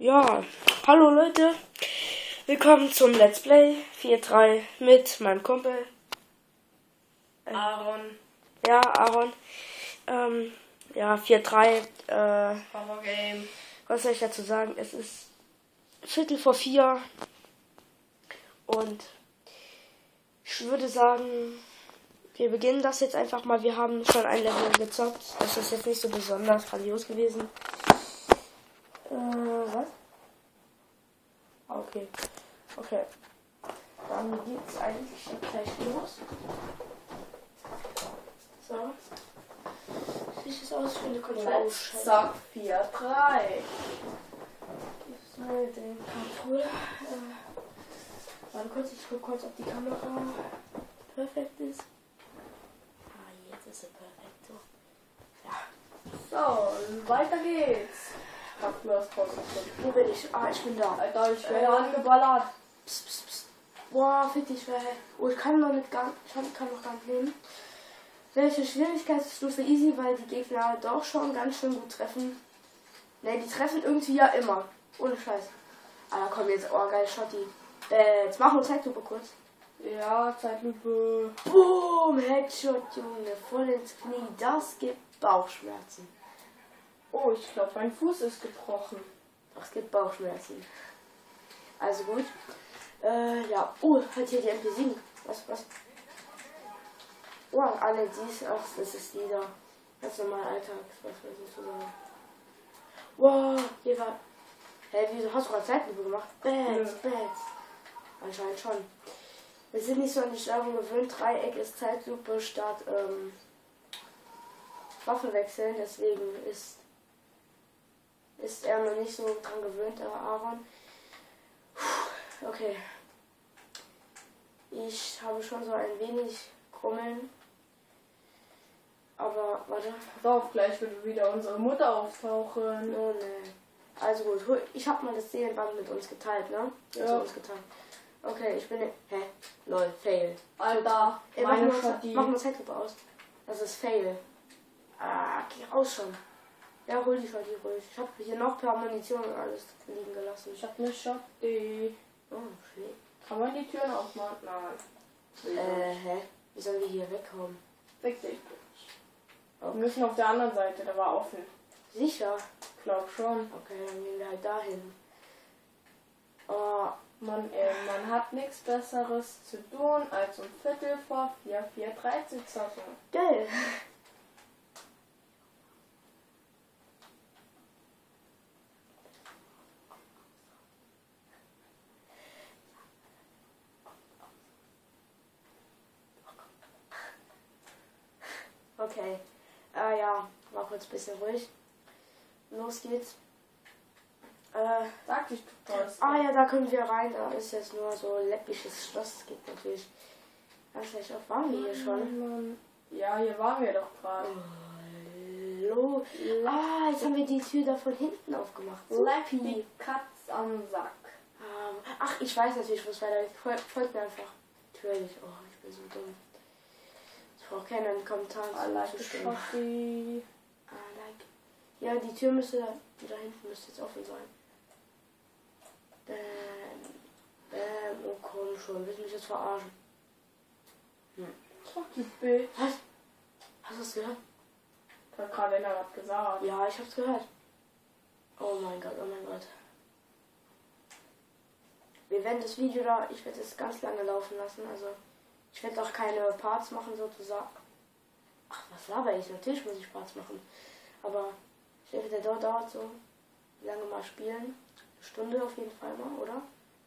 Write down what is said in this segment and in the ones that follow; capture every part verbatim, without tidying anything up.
Ja, hallo Leute, willkommen zum Let's Play vier drei mit meinem Kumpel äh, Aaron. Ja, Aaron. Ähm, ja, vier drei. Äh, Horror Game. Was soll ich dazu sagen? Es ist Viertel vor vier und ich würde sagen, wir beginnen das jetzt einfach mal. Wir haben schon ein Level gezockt. Das ist jetzt nicht so besonders grandios gewesen. Äh, was? Okay. Okay. Dann geht's eigentlich gleich los. So. Sieht es aus wie eine Kontrolle. Zack, vier drei. Gib's mal den Controller. Äh, warte kurz, ich guck kurz, ob die Kamera perfekt ist. Ah, jetzt ist sie perfekt. So. Ja. So, weiter geht's. Ach, du hast draußen. Wo bin ich? Ah, ich bin da. Alter, ich werde Äh, angeballert. Psst, psst, psst. Boah, fick dich, wer. Oh, ich kann noch nicht gar ich kann noch gar nicht nehmen. Welche Schwierigkeitsstufe easy, weil die Gegner doch schon ganz schön gut treffen. Ne, die treffen irgendwie ja immer. Ohne Scheiß. Ah, komm jetzt. Oh, geil, Schotti. Äh, jetzt machen wir Zeitlupe kurz. Ja, Zeitlupe. Boom, Headshot, Junge. Voll ins Knie. Das gibt Bauchschmerzen. Oh, ich glaube, mein Fuß ist gebrochen. Ach, es gibt Bauchschmerzen. Also gut. Äh, ja. Oh, halt hier die M P sieben. Was, was? Oh, alle dies. Ach, das ist die da. Ganz normal Alltag. Was weiß ich so sagen. Wow, hier war. Hä, wieso hast du gerade Zeitlupe gemacht? Bats, Ja. Bats. Anscheinend schon. Wir sind nicht so an die Steuerung gewöhnt. Dreieck ist Zeitlupe statt ähm, Waffe wechseln. Deswegen ist, ist er noch nicht so dran gewöhnt, der Aaron. Puh, okay. Ich habe schon so ein wenig Krummeln. Aber, warte. Pass auf, gleich wird wieder unsere Mutter auftauchen. Oh ne. Also gut, hol- ich habe mal das Seelenband mit uns geteilt, ne? Mit Ja. uns geteilt. Okay, ich bin. Hä? Lol, fail. Alter, Ey, mach meine mal, Schotti. mach mal Zeitlupe aus. Das ist fail. Ah, geh raus schon. Ja, hol die Schotti ruhig. Ich habe hier noch per Munition und alles liegen gelassen. Ich hab eine Schotti. Oh, shit. Kann man die Türen aufmachen? Nein. Äh, hä? Wie sollen wir hier wegkommen? Weg dich. Wir Okay. müssen auf der anderen Seite, da war offen. Sicher? Glaub schon. Okay, dann gehen wir halt dahin. Oh, Man, äh, man hat nichts Besseres zu tun, als um Viertel vor vier, vier, drei zu zocken. geil. Okay. Äh, ja, war kurz ein bisschen ruhig. Los geht's. Äh, Sag ich, du Post. ah ja, da können wir rein. Da ist jetzt nur so ein läppisches Schloss. Das geht natürlich ganz schlecht auf. Waren wir hier schon? Ja, hier waren wir doch gerade. Hallo. Ah, jetzt haben wir die Tür da von hinten aufgemacht. Leck Supi. die Katz am Sack. Ähm, ach, ich weiß natürlich, wo es weitergeht. Fol folgt mir einfach. Natürlich. Oh, ich bin so dumm. Ich brauche keinen in den Kommentaren I like zu the stimmen. coffee. I like. Ja, die Tür müsste da, die da hinten müsste jetzt offen sein. Bam. Bam. Oh komm schon, willst du mich jetzt verarschen? Hm. Ach, die Bild. Was? Hast du es gehört? Hat gerade einer was gesagt. Ja, ich hab's gehört. Oh mein Gott, oh mein Gott. Wir werden das Video da, ich werde es ganz lange laufen lassen, also ich werde auch keine Parts machen sozusagen. Ach, was laber ich? Natürlich muss ich Parts machen. Aber ich denke, der dort dauert so lange mal spielen. Eine Stunde auf jeden Fall mal, oder?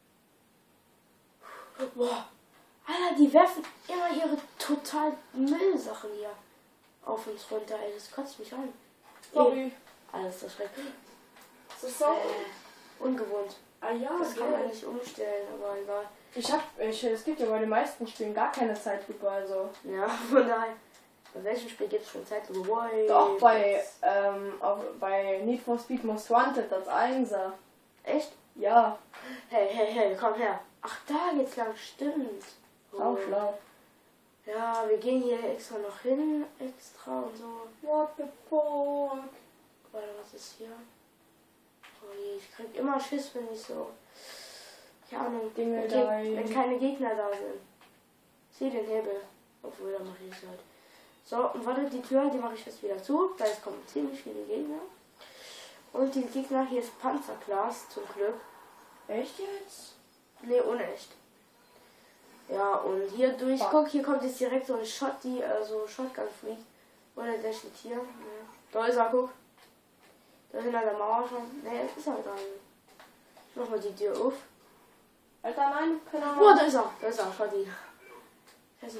Boah. Alter, die werfen immer ihre total Müllsachen hier auf uns runter, ey. Das kotzt mich an. Sorry. Alles das schrecklich. Das ist so. Äh, ungewohnt. Ah ja, Das kann man okay. nicht umstellen, aber egal. Ich hab, ich, es gibt ja bei den meisten Spielen gar keine Zeitlupe, also. Ja, von daher. Bei welchem Spiel gibt es schon Zeitlupe? Boy, Doch bei, ähm, auch bei Need for Speed Most Wanted als Einser. Echt? Ja, Hey, hey, hey, komm her. Ach, da geht's lang, stimmt. auch schlau. Ja, wir gehen hier extra noch hin, extra und so. What the fuck? Warte, was ist hier? Oh je, ich krieg immer Schiss, wenn ich so. Keine Ahnung, Dinge wenn, da Geg- wenn keine Gegner da sind. Ich sehe den Hebel. Obwohl, da mache ich es halt. So, und warte, die Tür, die mache ich jetzt wieder zu, weil es kommen ziemlich viele Gegner. Und die Gegner, hier ist Panzerglas, zum Glück. Echt jetzt? Ne, unecht. Ja, und hier durch, Fuck. guck, hier kommt jetzt direkt so ein Shot, die, also Shotgun Freak. Oder der steht hier. Ja. Da ist er, guck. Da hinter der Mauer schon. Ne, ist er gar nicht. Ich mach mal die Tür auf. Alter, nein, keine Ahnung. Oh, da ist er, da ist er, Schotti. Also,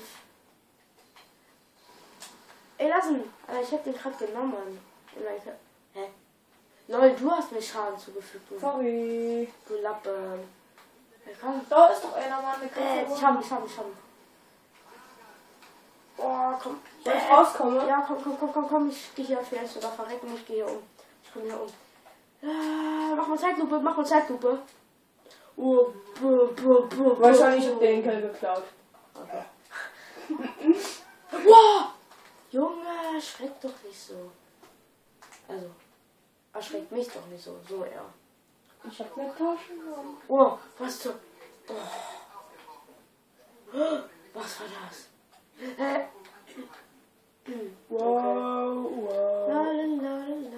ey, lass ihn. Alter, ich hab den gerade genommen. Hä? Lol, du hast mir Schaden zugefügt, du, Sorry. du Lappe. Ja, komm. Da ist doch einer, Mann. Der Äh, ich hab ihn, ich hab ihn, ich hab ihn. Boah, komm. Soll ich rauskomme? Ja, komm, komm, komm, komm, komm. Ich gehe hier vielleicht sogar verrecken. Ich gehe hier um. Ich komme hier um. Ah, mach mal Zeitlupe, mach mal Zeitlupe. Oh, buh, buh, buh, Wahrscheinlich buh, hat den Kill geklaut. Okay. Wow! Junge, schreck doch nicht so. Also, erschreckt mich doch nicht so. So eher. Ich hab eine Taschenlampe. Oh, was zur... Oh. Was war das? Äh. Wow, Okay. wow. La, la, la, la,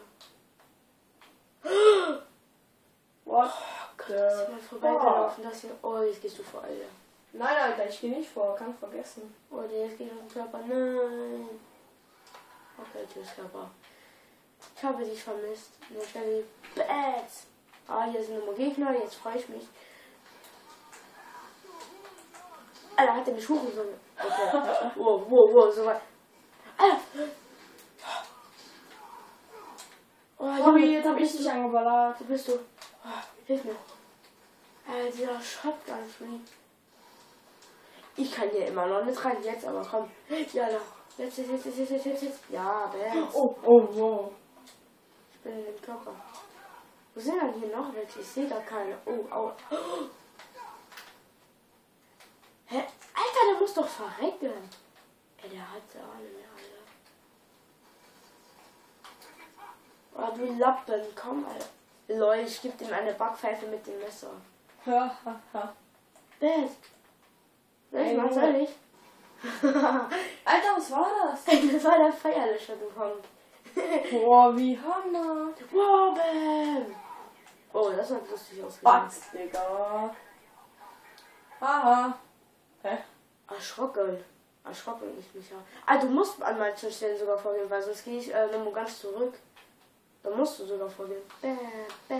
la. What? Oh Gott, ist jemand vorbeigelaufen. Das hier. Oh, jetzt gehst du vor, Alter. Nein, Alter, ich geh nicht vor. Kann vergessen. Oh, der jetzt geht auf den Körper. Nein. Okay, tschüss, Körper. Ich habe dich vermisst. Nur schnell wie Bad. Ah, hier sind immer Gegner. Jetzt freue ich mich. Alter, hat der mich hochgesogen. Okay. Wow, wow, wow, so weit. Alter. Oh, Sorry, jetzt hab ich dich angeballert. Wo bist du? Oh, hilf mir. Alter, dieser Shotgun Freak. Ich kann hier immer noch nicht rein. Jetzt aber komm. Ja, da. Jetzt, jetzt, jetzt, jetzt, jetzt, jetzt, jetzt. Ja, Bad. Oh, oh, wow. Ich bin in dem Körper. Wo sind denn hier noch welche? Ich sehe da keine. Oh, au. Hä? Alter, der muss doch verrecken. Ey, der hat ja alle mehr, Alter. Oh, du Lappen, komm, Alter. Lol, ich geb ihm eine Backpfeife mit dem Messer. Ha, ha, ha. Best. Soll ich Ey, mal, soll ich? Alter, was war das? Ey, das war der Feierlöscher, du Honk. Boah, wie Hammer. Wow, bam. Oh, das hat lustig ausgesehen. Batz, Digga. Haha. Hä? Erschrocken. Erschrocken ich mich ja. Ah, du musst an manchen Stellen sogar vorgehen, weil sonst gehe ich äh, nochmal ganz zurück. Da musst du sogar vorgehen. Bam, bam,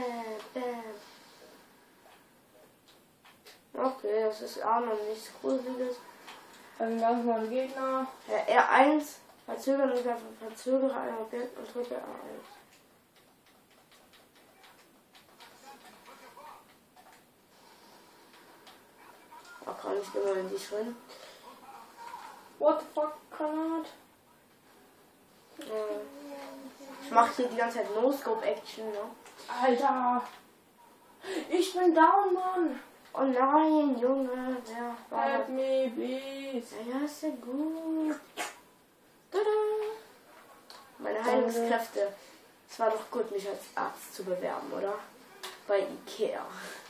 bam. Okay, das ist auch noch nichts Gruseliges. Ein ganz normaler Gegner. Ja, R eins. Verzögern und ver verzögere ein Objekt und drücke R eins. Ach, kann ich genau in dich rein. What the fuck, Granat? Äh, ich mache hier die ganze Zeit No-Scope-Action, ne? Alter. Ich bin down, Mann. Oh nein, Junge, wer war Help das? me, please. Ja, ja, ist ja gut. Tada! Meine Heilungskräfte. Es war doch gut, mich als Arzt zu bewerben, oder? Bei Ikea.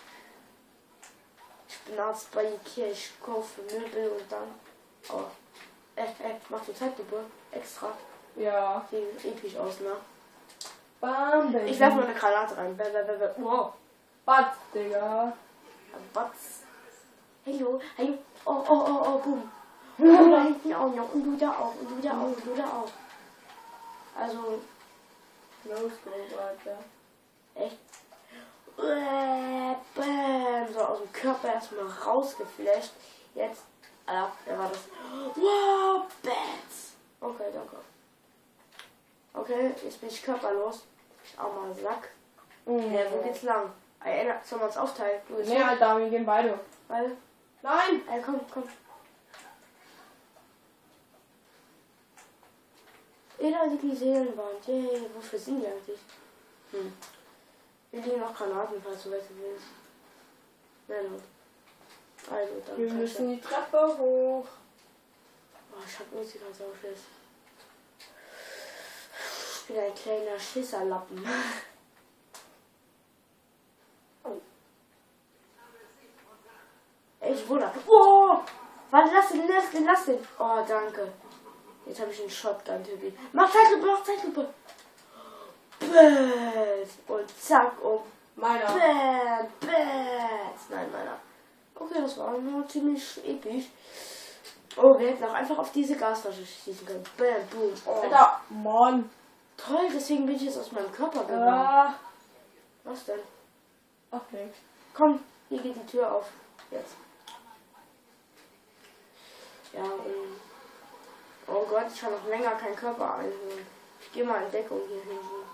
Ich bin Arzt bei Ikea, ich kaufe Möbel und dann... Oh. Äh, äh, mach du Zeitlupe. Extra. Ja. Sieht episch aus, ne? Bam, baby. Ich werf mal eine Granate rein. Bäh, bäh, bäh, bäh. Wow. Batz, Digga. Batz. Hallo, hallo. Oh, oh, oh, oh, boom. Und da hinten auch noch. Und du da auch. Und du da auch. Und du da auch. Also, Los, go, Alter. echt. Äh, bam. So aus dem Körper erstmal rausgeflasht. Jetzt. Alter, wer war das? Wow, Bats. Okay, danke. Okay, jetzt bin ich körperlos. Armer Sack. Mhm. Ja, wo geht's lang? Ey, sollen wir uns aufteilen? Du bist Nee, Alter, wir gehen beide. Weil, Nein! ey, komm, komm. Ey, da liegt die Seelenwand. Yay, wofür sind die eigentlich? Hm. Wir liegen noch Granaten, falls du welche willst. Nein, gut. Also, dann Wir kann müssen ich die Treppe hoch. Oh, ich hab Musik als Ausschuss. Ich bin ein kleiner Schisserlappen. Welche Wunder? Oh! Warte, lass den, lass den, lass den. Oh, danke. Jetzt habe ich einen Shotgun-Typi. Mach Zeitlupe, mach Zeitlupe. Bäh. Und zack, und Meiner. bäh, bäh. Nein, meiner. Okay, das war nur ziemlich episch. Oh, wir hätten auch einfach auf diese Gasflasche schießen können. Bam, boom. Oh. Alter, Mann. Toll, deswegen bin ich jetzt aus meinem Körper gegangen. Ah. Was denn? Ach, nix. Komm, hier geht die Tür auf. Jetzt. Ja, und... Oh Gott, ich kann noch länger keinen Körper einholen. Ich gehe mal in Deckung hier hinten.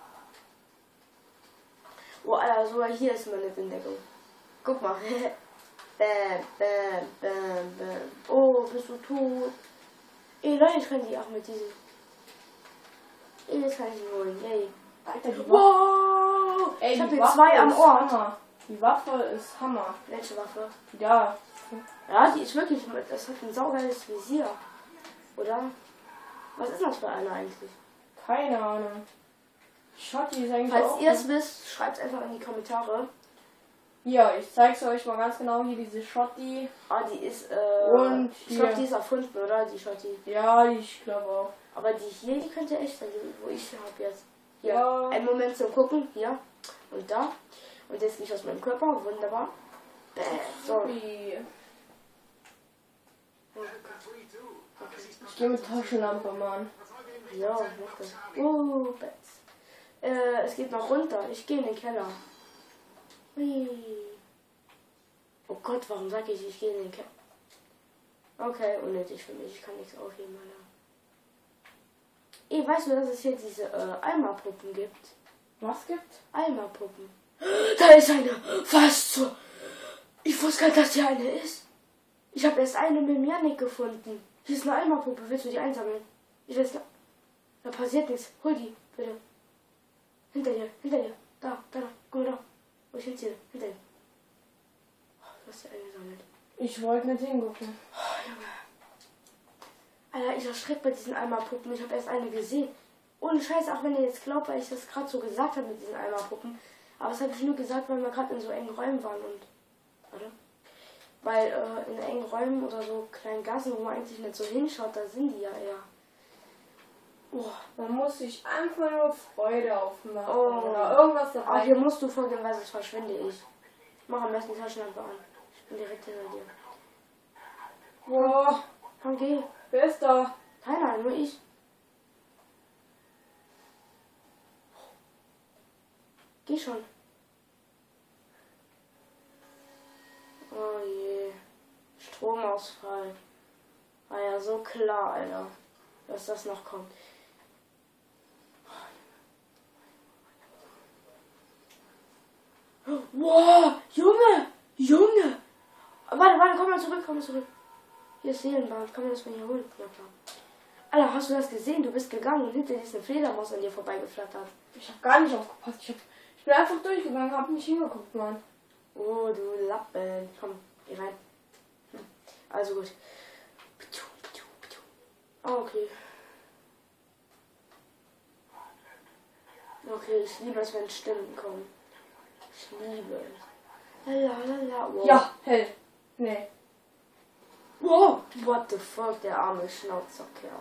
Oh, Alter, sogar hier ist man nicht in Deckung. Guck mal. Bam, bam, bam, bam. Oh, bist du tot? Ey, Leute, ich kann die auch mit diesem... Ey, jetzt kann ich die holen. Yay. Alter, die Wow! Ey, Ich hab die hier Waffe zwei am ist Ort. Hammer. Die Waffe ist Hammer. Welche Waffe? Ja. Ja, die ist wirklich... Das hat ein saugeiles Visier. Oder? Was ist das für eine eigentlich? Keine Ahnung. Shotty ist eigentlich Falls auch... ihr es wisst, schreibt es einfach in die Kommentare. Ja, ich zeig's euch mal ganz genau. Hier diese Shotty. Ah, die ist, äh... Und ich glaube, hier. die ist erfunden, oder? Die Shotty. Ja, ich glaube auch. Aber die hier, die könnte echt sein, die, wo ich sie habe jetzt. Hier. Ja. Einen Moment zum Gucken. Hier. Und da. Und jetzt nicht aus meinem Körper. Wunderbar. Bäh. So. Wie? Ich gehe mit Taschenlampe, Mann. Ja, mach das. Uh, Betts. Äh, es geht noch runter. Ich gehe in den Keller. Hui. Oh Gott, warum sag ich, ich gehe in den Keller? Okay, unnötig für mich. Ich kann nichts aufheben, Alter. Ey, weißt du, dass es hier diese äh, Alma-Puppen gibt? Was gibt's? Alma-Puppen. Da ist eine. Fast so. Ich wusste gar nicht, dass hier eine ist. Ich habe erst eine mit dem Janik gefunden. Hier ist eine Alma-Puppe. Willst du die einsammeln? Ich weiß nicht. Da passiert nichts. Hol die, bitte. Hinter dir, hinter dir. Da, da, da. Guck mal da. Wo ich hinziehe. Hinter dir. Oh, du hast die eingesammelt. Ich wollte nicht hingucken. Oh, Junge. Alter, ich erschrecke bei diesen Alma-Puppen. Ich habe erst eine gesehen. Ohne Scheiß, auch wenn ihr jetzt glaubt, weil ich das gerade so gesagt habe mit diesen Alma-Puppen. Aber das habe ich nur gesagt, weil wir gerade in so engen Räumen waren und... Warte. Weil äh, in engen Räumen oder so kleinen Gassen, wo man eigentlich nicht so hinschaut, da sind die ja eher. Oh, man muss sich einfach nur Freude aufmachen. Oh. Oder irgendwas Aber dabei. hier musst du folgen, weil sonst verschwinde ich. Mach am besten die Taschenlampe an. Ich bin direkt hinter dir. Boah, Komm, geh. wer ist da? Keiner, nur ich. Geh schon. Oh je. Stromausfall. War ja so klar, Alter, dass das noch kommt. Wow, Junge, Junge. Warte, warte, komm mal zurück, komm mal zurück. Hier ist Seelenbahn, kann man das von hier holen? Ja klar. Alter, hast du das gesehen? Du bist gegangen und hinter dir ist eine Fledermaus an dir vorbeigeflattert. Ich hab gar nicht aufgepasst. Ich, hab, ich bin einfach durchgegangen, hab nicht hingeguckt, Mann. Oh, du Lappen. Komm, geh rein. Hm. Also gut. Ah, okay. Okay, ich liebe es, wenn Stimmen kommen. Ich liebe es. Lalalala. Wow. Ja, hell. Nee. Wow, what the fuck, der arme Schnauzerkerl.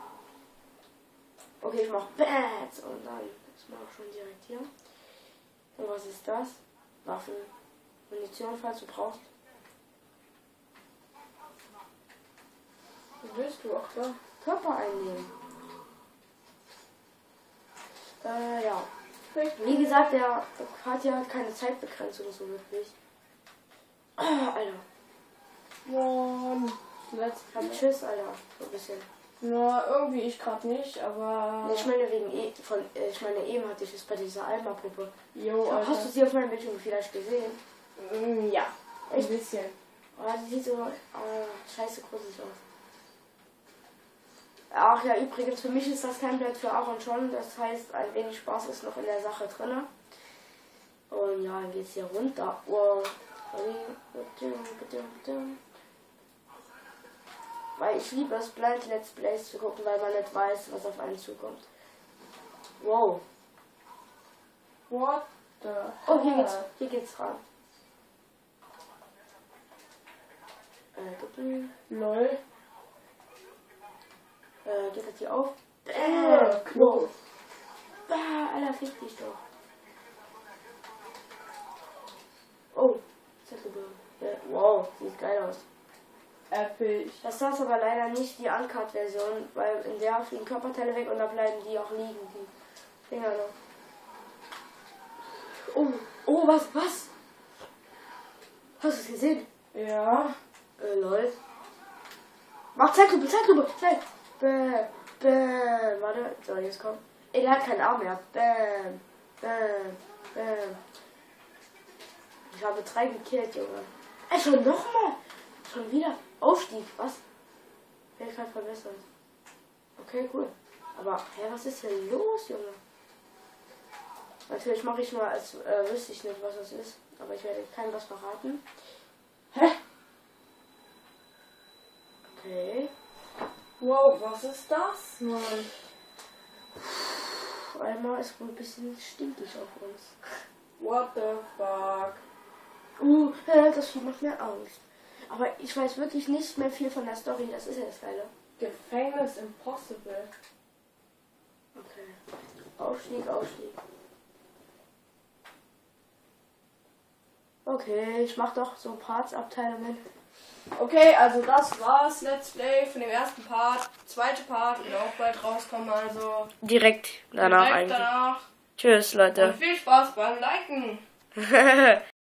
Okay, ich mach Bats und dann ist man auch schon direkt hier. Und was ist das? Waffen. Munition, falls du brauchst. Wo bist du? Ach da. Körper einnehmen. Äh, ja. Richtig. Wie gesagt, der hat ja keine Zeitbegrenzung so wirklich. Ah, Alter. Mann. Let's Hab Tschüss, Alter. So ein bisschen. Na, irgendwie ich gerade nicht, aber... Nee, ich meine wegen e von, äh, ich meine eben hatte ich es bei dieser Alma-Puppe. Jo, Hast du Alter. sie auf meinem Bildschirm vielleicht gesehen? Mm, ja, ein Echt? bisschen. Oh, die sieht so äh, scheiße gruselig aus. Ach ja, übrigens, für mich ist das kein Blatt für Aaron schon. Das heißt, ein wenig Spaß ist noch in der Sache drin. Und ja, dann geht's hier runter. Wow. Weil ich liebe es, Blind Let's Plays zu gucken, weil man nicht weiß, was auf einen zukommt. Wow. What the Oh, hier hell? geht's, hier geht's ran. Äh, Doppel. Lol. Äh, geht das hier auf? Äh, Klo. Bah, Alter, fick dich doch. Oh, Zettelbirne. Ja, wow, sieht geil aus. Epic. Das ist aber leider nicht die Uncut-Version, weil in der fliegen Körperteile weg und da bleiben die auch liegen, die Finger noch. Oh, oh, was, was? Hast du es gesehen? Ja. Äh, lol. Mach Zeitlupe, Zeitlupe, Zeit. Bäm, bäm. Warte, so, jetzt kommt. Ey, der hat keinen Arm mehr. Bäm, bäm, bäm. Ich habe drei gekillt, Junge. Ey, schon nochmal. Schon wieder. Aufstieg, was? Fähigkeit verbessert. Okay, cool. Aber, hä, was ist denn los, Junge? Natürlich mache ich nur, als äh, wüsste ich nicht, was das ist. Aber ich werde keinem was verraten. Hä? Okay. Wow, was ist das, Mann? Einmal ist wohl ein bisschen stinkig auf uns. What the fuck? Uh, äh, das Spiel macht mir Angst. Aber ich weiß wirklich nicht mehr viel von der Story. Das ist ja das Geile. Gefängnis Impossible. Okay. Aufstieg, Aufstieg. Okay, ich mach doch so Parts-Abteilungen. Okay, also das war's. Let's Play von dem ersten Part. Zweite Part wird auch bald rauskommen, also Direkt danach direkt eigentlich. danach. Tschüss, Leute. Und viel Spaß beim Liken.